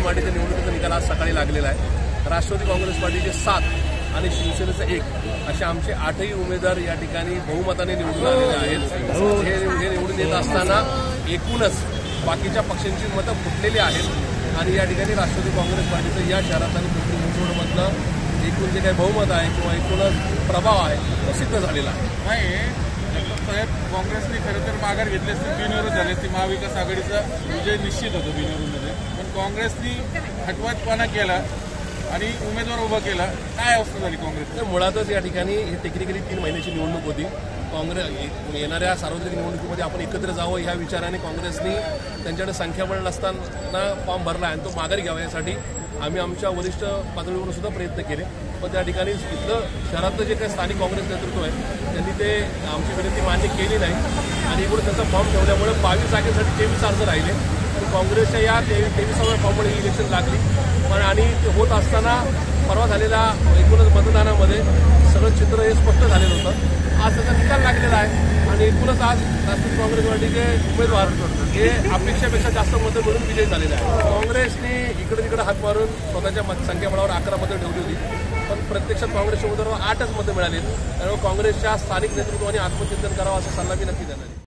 माडीच्या निवडणुकीचा निकाल आज सकाळी लागलेला आहे। राष्ट्रवादी काँग्रेस पार्टीचे 7 आणि शिवसेनेचे 1 असे आमचे 8ही उमेदवार या ठिकाणी बहुमताने निवडून आलेले आहेत। हे निवडून येत असताना एकूणच बाकीच्या पक्षांची मतं फुटलेली आहेत आणि या ठिकाणी राष्ट्रवादी काँग्रेस पार्टीचं या शहरात आणि पिंपरी चिंचवडमधलं एकूण जे काही बहुमत आहे किंवा एकूणच प्रभाव आहे तो सिद्ध झालेला आहे। नाही साहेब, काँग्रेसने खरं तर माघार घेतली असती, बिनविरोध झाली असती, महाविकास आघाडीचा विजय निश्चित होतो बिनविरोधमध्ये, पण काँग्रेसनी हटवतपणा केला आणि उमेदवार उभा केला। काय अवस्था झाली काँग्रेस? मुळातच या ठिकाणी ही टेक्निकली 3 महिन्याची निवडणूक होती। काँग्रेस येणाऱ्या सार्वत्रिक निवडणुकीमध्ये आपण एकत्र जावं ह्या विचाराने काँग्रेसनी त्यांच्याकडे संख्याबळ नसताना फॉर्म भरला आणि तो माघारी घ्यावा यासाठी आम्ही आमच्या वरिष्ठ पातळीवरून सुद्धा प्रयत्न केले, पण त्या ठिकाणी इथलं शहरातलं जे काही स्थानिक काँग्रेस नेतृत्व आहे त्यांनी ते आमची विनंती मान्य केली नाही आणि एकूण त्याचा फॉर्म ठेवल्यामुळे 22 जागेसाठी 23 अर्ज राहिले। पण काँग्रेसच्या या 23व्या फॉर्ममुळे ही इलेक्शन लागली, पण आणि ते होत असताना परवा झालेल्या एकूणच मतदानामध्ये सगळं चित्र हे स्पष्ट झालेलं होतं। आज त्याचा निकाल लागलेला आहे आणि एकूणच आज राष्ट्रवादी काँग्रेस पार्टीचे उमेदवार हे अपेक्षेपेक्षा जास्त मतं मिळून विजयी झालेले आहे। काँग्रेसने इकडे तिकडे हात मारून स्वतःच्या संख्याबळावर 11 मतं ठेवली होती, पण प्रत्यक्षात काँग्रेसच्या उमेदवारावर 8च मतं मिळाली। त्यामुळे काँग्रेसच्या स्थानिक नेतृत्वाने आत्मचिंतन करावं असा सल्ला मी नक्की देणार आहे।